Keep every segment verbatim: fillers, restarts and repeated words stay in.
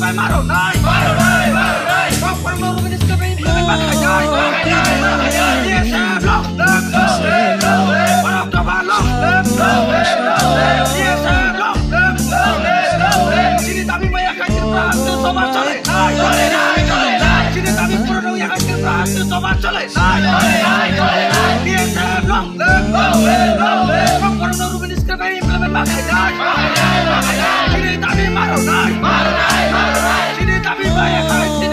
मारो नाय मारो नाय मारो नाय kok perlu rumus ke ini pakai naik dia seblok blok blok orang kebalok blok blok dia seblok blok blok sini tapi banyak kacir berhasil sobat soleh naik soleh naik soleh naik sini tapi perlu yang kacir berhasil sobat soleh naik soleh naik soleh naik dia seblok blok blok kok perlu rumus ke ini pakai naik sini tapi maru naik maru naik maru naik sini tapi banyak kacir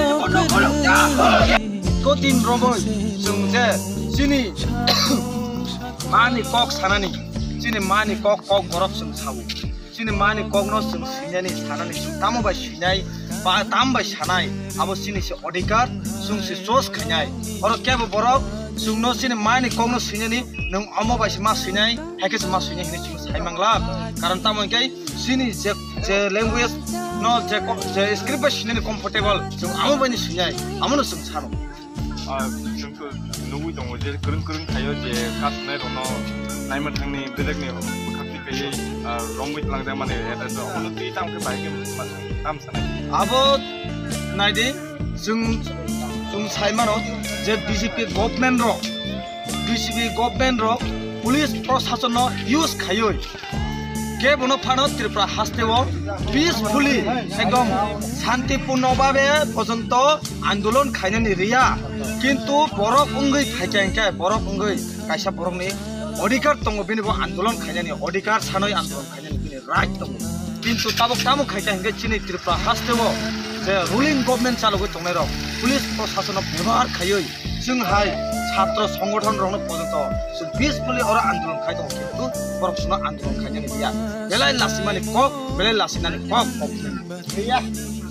Kotin roboy sungje sini mani kok sanani sini mani kok kok gorok sung sawu sini mani kok no sung sinyani sanani sung tamu ba sinai ba tam ba sanai abo sini si odikar sung si sos khanyai oro ke bo borok sung no sini mani kok no sinyani nung amo ba si ma sinai heke ma sinai hini sung sai mangla karon tamu kai sini je je language no je je script ba sinani comfortable sung amo ba ni sinai amo no sung sano 아, 좀 그 누구 좀 어제 그런 그런 가요제 가수네 로너 나이만 당니 베렉네 각기 그이 아 롱윗 랑자만에 해서 어느 때 땅 그 바이게 땀 사네 아버 나이디 중중 살만어 제 비지피 government रो बीसीपी government रो police प्रशासन नो use खायो के बनो फानो Tripura हास्तेओ peacefully एकदम शांतिपूर्ण भावे पर्यंत आंदोलन खायनानि रिया किन्तु बरफ उंगै खायखांके बरफ उंगै कायसा बरफनि अधिकार दङ बेनिबो आंदोलन खायनानि अधिकार सानै आंदोलन खायनानि बेनि राइट दङ किन्तु ताबक तामु खायखांके चिनि त्रिपुरा हास्तेओ जे रुलिं गभर्नमेन्ट चालुगै दंनाय र पुलिस प्रशासन व्यवहार खायै जोंहाय छात्र संगठन रंनो पर्यंत जों पीसफुली और आंदोलन खाय दङ किन्तु बरफ सुना आंदोलन खायनानि रिया बेलाय लासिमानि कक बेलाय लासिनानि कक कक रिया